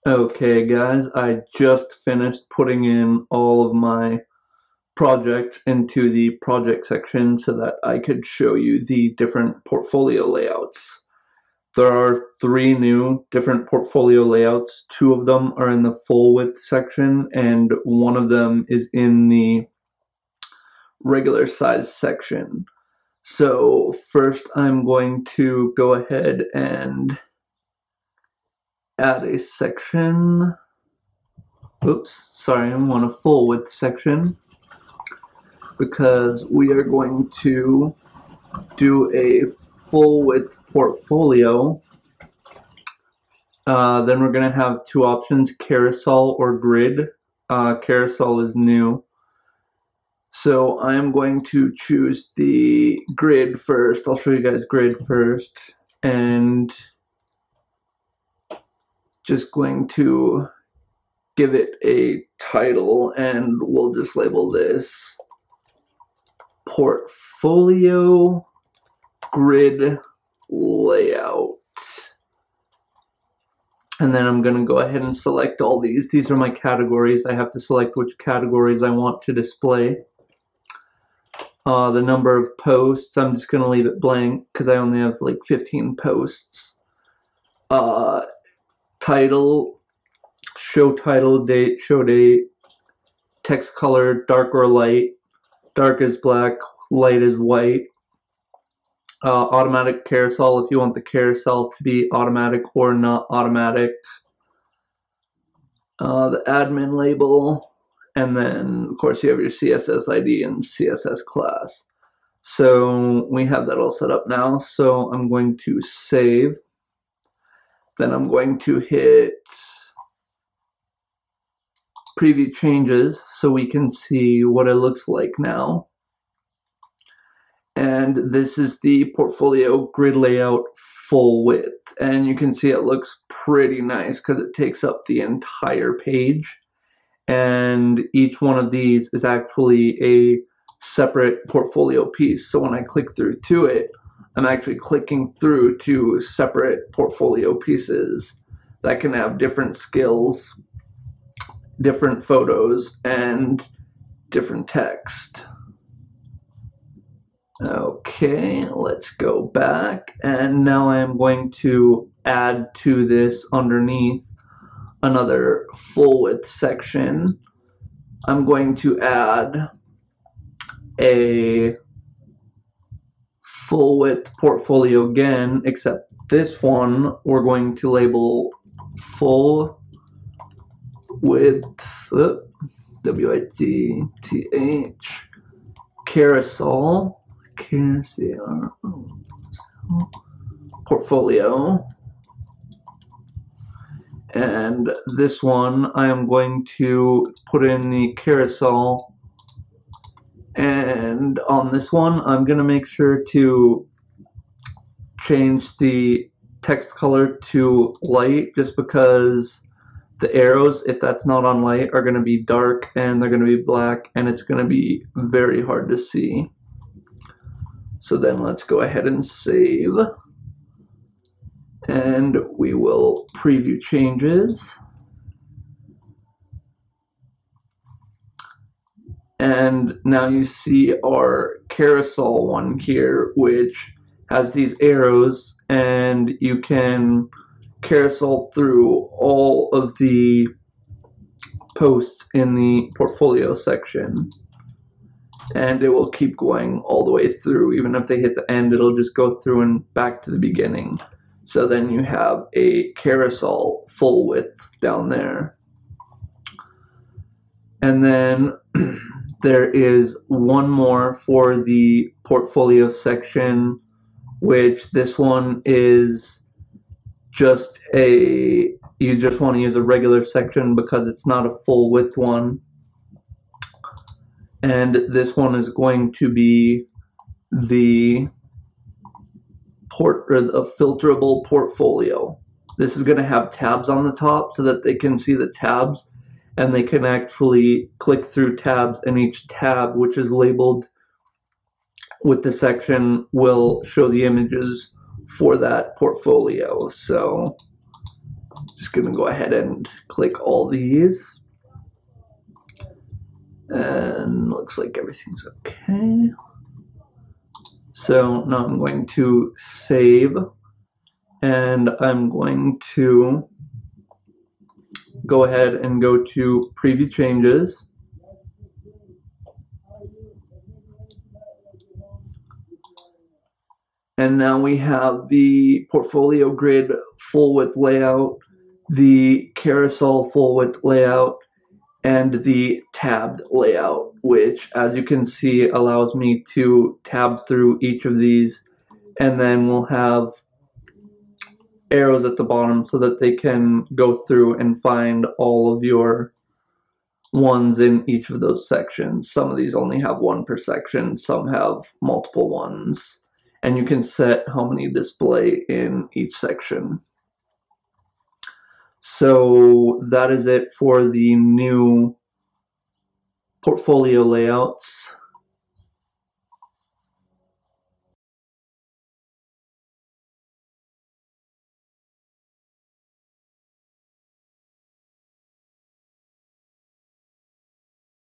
Okay guys, I just finished putting in all of my projects into the project section so that I could show you the different portfolio layouts. There are three new different portfolio layouts. Two of them are in the full width section and one of them is in the regular size section. So first I'm going to go ahead and add a section. Oops, sorry, I'm on a full width section because we are going to do a full width portfolio. Then we're going to have two options, carousel or grid. Carousel is new. So I'm going to choose the grid first. I'll show you guys grid first. And just going to give it a title, and we'll just label this portfolio grid layout. And then I'm going to go ahead and select all these. These are my categories. I have to select which categories I want to display. The number of posts, I'm just going to leave it blank because I only have like 15 posts. Title, show title, date, show date, text color, dark or light. Dark is black, light is white. Automatic carousel if you want the carousel to be automatic or not automatic. The admin label, and then of course you have your CSS ID and CSS class. So we have that all set up now. So I'm going to save. Then I'm going to hit preview changes so we can see what it looks like now. And this is the portfolio grid layout full width. And you can see it looks pretty nice because it takes up the entire page. And each one of these is actually a separate portfolio piece. So when I click through to it, I'm actually clicking through to separate portfolio pieces that can have different skills, different photos, and different text. Okay, let's go back, and now I'm going to add to this underneath another full width section. I'm going to add a full width portfolio again, except this one we're going to label full width WIDTH carousel portfolio. And this one I am going to put in the carousel, and on this one I'm going to make sure to change the text color to light, just because the arrows, if that's not on light, are going to be dark and they're going to be black, and it's going to be very hard to see. So then let's go ahead and save, and we will preview changes. And now you see our carousel one here, which has these arrows, and you can carousel through all of the posts in the portfolio section, and it will keep going all the way through. Even if they hit the end, it'll just go through and back to the beginning. So then you have a carousel full width down there. And then there is one more for the portfolio section, which this one is just a, you just want to use a regular section because it's not a full width one. And this one is going to be the filterable portfolio. This is going to have tabs on the top so that they can see the tabs, and they can actually click through tabs, and each tab, which is labeled with the section, will show the images for that portfolio. So Just going to go ahead and click all these. And looks like everything's okay. So now I'm going to save, and I'm going to go ahead and go to preview changes. And now we have the portfolio grid full width layout, the carousel full width layout, and the tabbed layout, which, as you can see, allows me to tab through each of these, and then we'll have arrows at the bottom so that they can go through and find all of your ones in each of those sections. Some of these only have one per section, some have multiple ones, and you can set how many display in each section. So that is it for the new portfolio layouts.